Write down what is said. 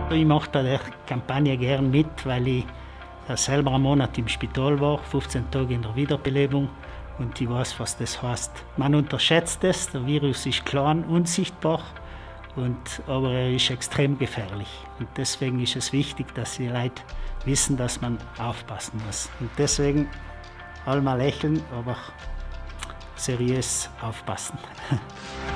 Ich mache bei der Kampagne gern mit, weil ich selber einen Monat im Spital war, 15 Tage in der Wiederbelebung, und ich weiß, was das heißt. Man unterschätzt es, der Virus ist klein, unsichtbar, aber er ist extrem gefährlich. Und deswegen ist es wichtig, dass die Leute wissen, dass man aufpassen muss. Und deswegen einmal lächeln, aber seriös aufpassen.